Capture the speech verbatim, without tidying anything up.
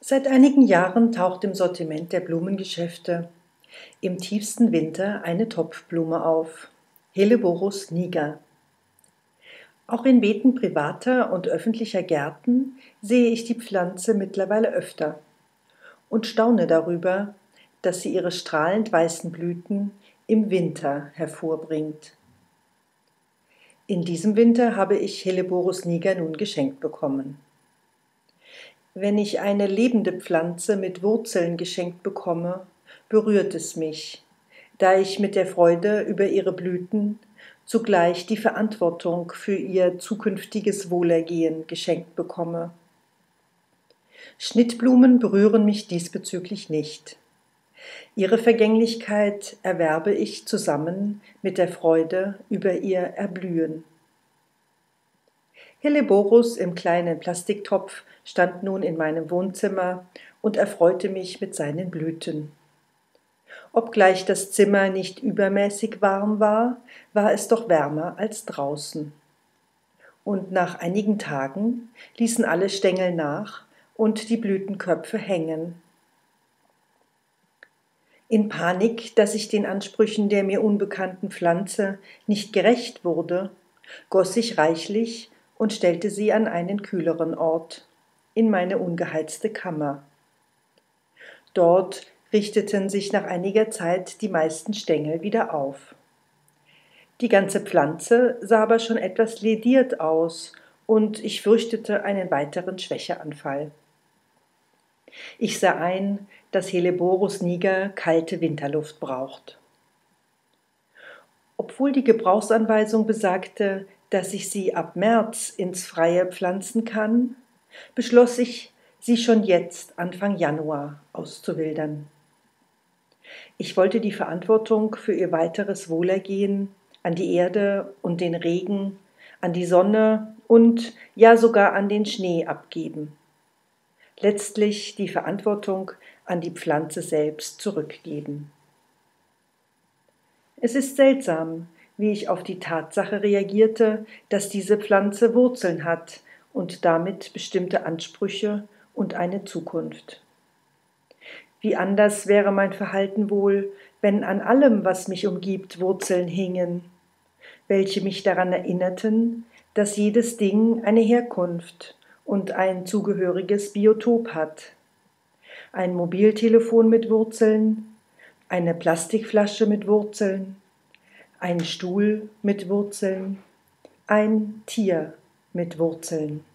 Seit einigen Jahren taucht im Sortiment der Blumengeschäfte im tiefsten Winter eine Topfblume auf, Helleborus niger. Auch in Beeten privater und öffentlicher Gärten sehe ich die Pflanze mittlerweile öfter und staune darüber, dass sie ihre strahlend weißen Blüten im Winter hervorbringt. In diesem Winter habe ich Helleborus niger nun geschenkt bekommen. Wenn ich eine lebende Pflanze mit Wurzeln geschenkt bekomme, berührt es mich, da ich mit der Freude über ihre Blüten zugleich die Verantwortung für ihr zukünftiges Wohlergehen geschenkt bekomme. Schnittblumen berühren mich diesbezüglich nicht. Ihre Vergänglichkeit erwerbe ich zusammen mit der Freude über ihr Erblühen. Helleborus im kleinen Plastiktopf stand nun in meinem Wohnzimmer und erfreute mich mit seinen Blüten. Obgleich das Zimmer nicht übermäßig warm war, war es doch wärmer als draußen. Und nach einigen Tagen ließen alle Stängel nach und die Blütenköpfe hängen. In Panik, dass ich den Ansprüchen der mir unbekannten Pflanze nicht gerecht wurde, goss ich reichlich und stellte sie an einen kühleren Ort, in meine ungeheizte Kammer. Dort richteten sich nach einiger Zeit die meisten Stängel wieder auf. Die ganze Pflanze sah aber schon etwas lediert aus und ich fürchtete einen weiteren Schwächeanfall. Ich sah ein, dass Helleborus niger kalte Winterluft braucht. Obwohl die Gebrauchsanweisung besagte, dass ich sie ab März ins Freie pflanzen kann, beschloss ich, sie schon jetzt, Anfang Januar, auszuwildern. Ich wollte die Verantwortung für ihr weiteres Wohlergehen an die Erde und den Regen, an die Sonne und ja sogar an den Schnee abgeben. Letztlich die Verantwortung an die Pflanze selbst zurückgeben. Es ist seltsam, wie ich auf die Tatsache reagierte, dass diese Pflanze Wurzeln hat und damit bestimmte Ansprüche und eine Zukunft. Wie anders wäre mein Verhalten wohl, wenn an allem, was mich umgibt, Wurzeln hingen, welche mich daran erinnerten, dass jedes Ding eine Herkunft und ein zugehöriges Biotop hat. Ein Mobiltelefon mit Wurzeln, eine Plastikflasche mit Wurzeln, ein Stuhl mit Wurzeln, ein Tier mit Wurzeln.